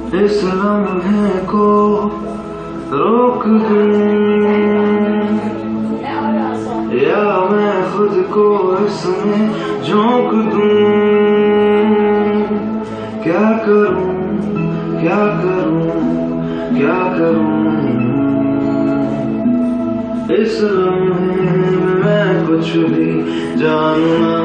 इस लम्हे को रोक दूं या मैं खुद को इसमें झोंक दूं। क्या करूं क्या करूं क्या करूं, इस लम्हे में मैं कुछ भी जानू ना।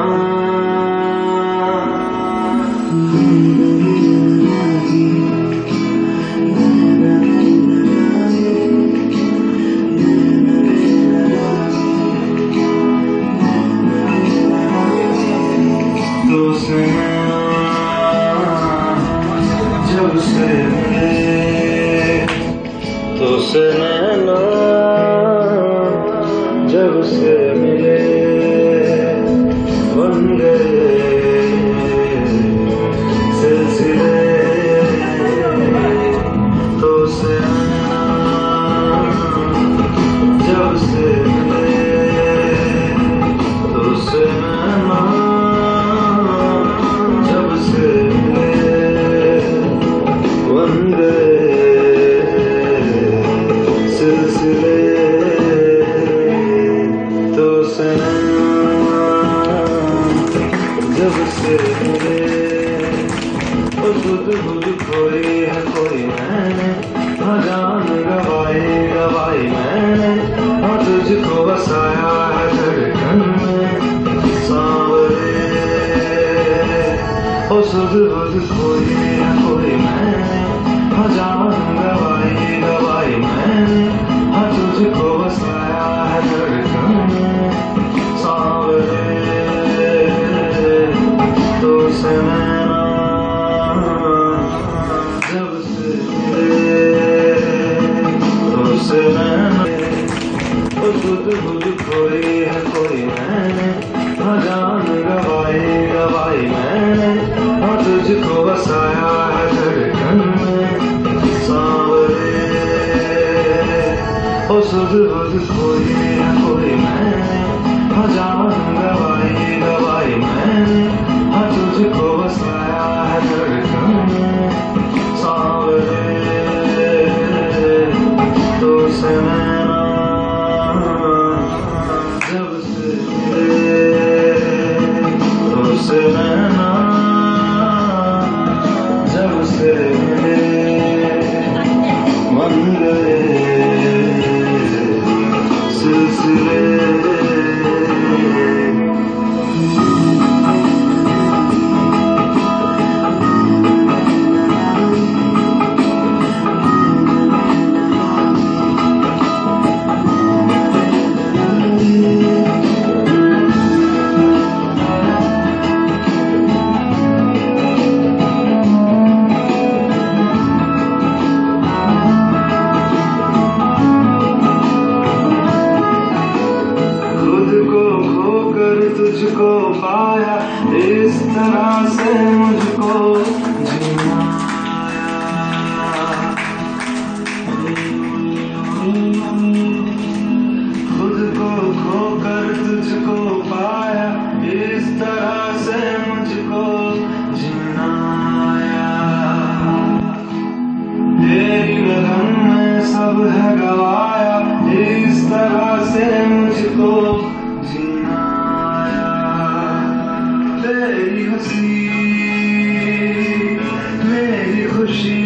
जब से मिले तो से नैना, जब से मिले बन गए सिलसिले। तो से जब से मिले तो से नैना, जब से मिले बन गए सिलसिले। तो से जब से मिले खुद खुद खोई है कोई मैंने, हाँ जान गवाई गवाई मैंने, हाँ तुझको बसाया है धड़कन में सांवरे। ओ सुध बुध खोई है कोई मैंने, हाँ जान गवाई गवाई मैंने, हाँ तुझको बसाया है धड़कन में सांवरे। तो से नैना जब से मिले तो से नैना, ओ सुध बुध खोई है कोई मैंने, हाँ जान गवाई गवाई मैंने, हाँ तुझको बसाया है धड़कन में सांवरे। ओ सुध बुध खोई है कोई मैंने, हाँ जान गवाई गवाई मैंने, हाँ तुझको बसाया है धड़कन में सांवरे। तो से नैना जब से मिले तो से नैना, जब से मिले बन गए सिलसिले। तुझको पाया इस तरह से मुझको जीना आया। खुद को खोकर तुझको पाया इस तरह से मुझको जीना आया। तेरी लगन में सब है गवाया इस तरह से मुझको जीना। तेरी हंसी मेरी खुशी